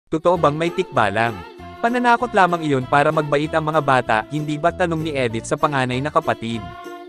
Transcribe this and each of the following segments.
totoo bang may tikbalang? Pananakot lamang iyon para magbait ang mga bata, hindi ba, tanong ni Edith sa panganay na kapatid.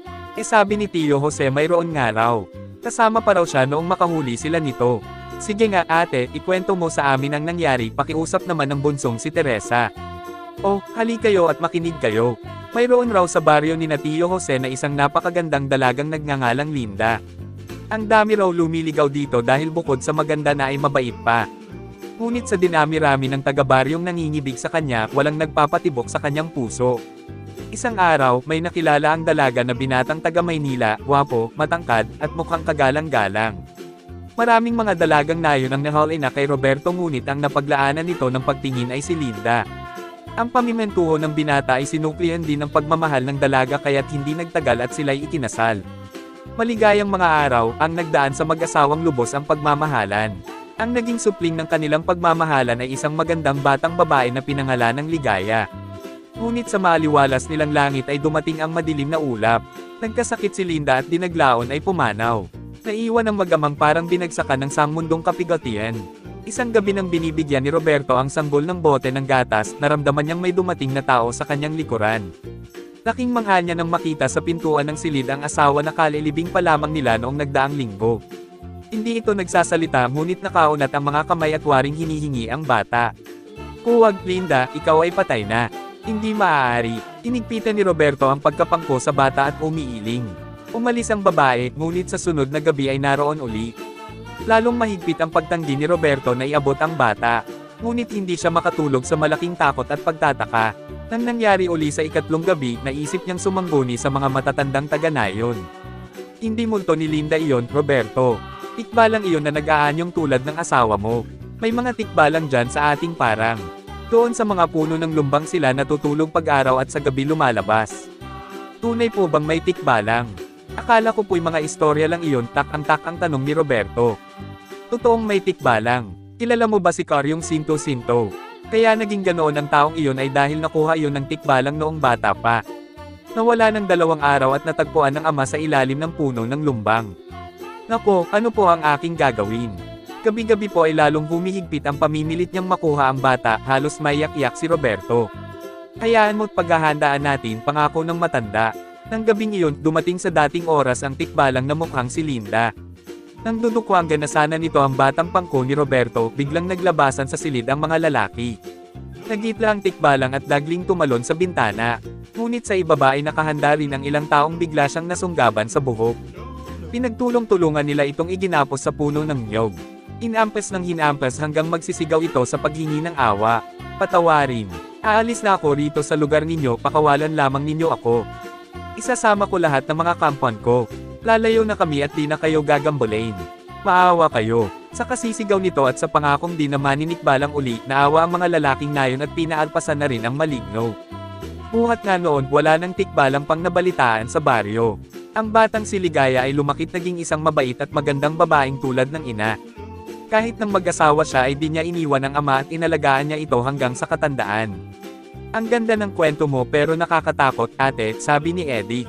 Sabi ni Tio Jose mayroon nga raw. Kasama pa raw siya noong makahuli sila nito. Sige nga ate, ikwento mo sa amin ang nangyari, pakiusap naman ng bunsong si Teresa. Oh, hali kayo at makinig kayo. Mayroon raw sa baryo ni na Tio Jose na isang napakagandang dalagang nagngangalang Linda. Ang dami raw lumiligaw dito dahil bukod sa maganda na ay mabait pa. Ngunit sa dinami-rami ng taga-baryong nangingibig sa kanya, walang nagpapatibok sa kanyang puso. Isang araw, may nakilala ang dalaga na binatang taga-Maynila, gwapo, matangkad, at mukhang kagalang-galang. Maraming mga dalagang nayon ang nahaul-ina kay Roberto, ngunit ang napaglaanan nito ng pagtingin ay si Linda. Ang pamimentuho ng binata ay sinuklian din ng pagmamahal ng dalaga kaya't hindi nagtagal at sila'y ikinasal. Maligayang mga araw, ang nagdaan sa mag-asawang lubos ang pagmamahalan. Ang naging supling ng kanilang pagmamahalan ay isang magandang batang babae na pinangalan ng Ligaya. Ngunit sa maaliwalas nilang langit ay dumating ang madilim na ulap. Nagkasakit si Linda at dinaglaon ay pumanaw. Naiwan ang mag-amang parang binagsakan ng sangmundong kapigatian. Isang gabi nang binibigyan ni Roberto ang sanggol ng bote ng gatas, naramdaman niyang may dumating na tao sa kanyang likuran. Laking mangha niya nang makita sa pintuan ng silid ang asawa na kalilibing pa lamang nila noong nagdaang linggo. Hindi ito nagsasalita, ngunit nakaunat ang mga kamay at waring hinihingi ang bata. Huwag, Linda, ikaw ay patay na. Hindi maaari. Inigpitan ni Roberto ang pagkapangko sa bata at umiiling. Umalis ang babae, ngunit sa sunod na gabi ay naroon uli. Lalong mahigpit ang pagtanggi ni Roberto na iabot ang bata. Ngunit hindi siya makatulog sa malaking takot at pagtataka. Nang nangyari uli sa ikatlong gabi, naisip niyang sumangguni sa mga matatandang taga-nayon. Hindi multo ni Linda iyon, Roberto. Tikbalang iyon na nag-aanyong tulad ng asawa mo. May mga tikbalang dyan sa ating parang. Doon sa mga puno ng lumbang sila natutulog pag-araw at sa gabi lumalabas. Tunay po bang may tikbalang? Akala ko po'y mga istorya lang iyon, tak ang tanong ni Roberto. Totoong may tikbalang. Kilala mo ba si Caryong Sinto-Sinto? Kaya naging ganoon ang taong iyon ay dahil nakuha iyon ng tikbalang noong bata pa. Nawala ng 2 araw at natagpuan ng ama sa ilalim ng puno ng lumbang. Nako, ano po ang aking gagawin? Gabi-gabi po ay lalong humihigpit ang pamimilit niyang makuha ang bata, halos maiyak-iyak si Roberto. Hayaan mo't paghahandaan natin, pangako ng matanda. Nang gabing iyon, dumating sa dating oras ang tikbalang na mukhang si Linda. Nang dudukwanggan na sana nito ang batang pangko ni Roberto, biglang naglabasan sa silid ang mga lalaki. Nagitla ang tikbalang at dagling tumalon sa bintana. Ngunit sa ibaba ay nakahanda rin ang ilang taong bigla siyang nasunggaban sa buhok. Pinagtulong-tulungan nila itong iginapos sa puno ng niyog. Inampes ng hinampes hanggang magsisigaw ito sa paghingi ng awa. Patawarin. Aalis na ako rito sa lugar ninyo, pakawalan lamang ninyo ako. Isasama ko lahat ng mga kampuan ko. Lalayo na kami at di na kayo gagambolain. Maawa kayo. Sa kasisigaw nito at sa pangakong di na maninikbalang uli, naawa ang mga lalaking nayon at pinaalpasan na rin ang maligno. Buhat nga noon, wala nang tikbalang pang nabalitaan sa baryo. Ang batang si Ligaya ay lumakit naging isang mabait at magandang babaeng tulad ng ina. Kahit nang mag-asawa siya ay di niya iniwan ang ama at inalagaan niya ito hanggang sa katandaan. Ang ganda ng kwento mo pero nakakatakot, ate, sabi ni Eddie.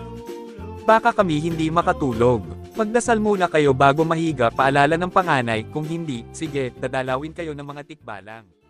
Baka kami hindi makatulog. Magdasal muna kayo bago mahiga, paalala ng panganay, kung hindi, sige, dadalawin kayo ng mga tikbalang.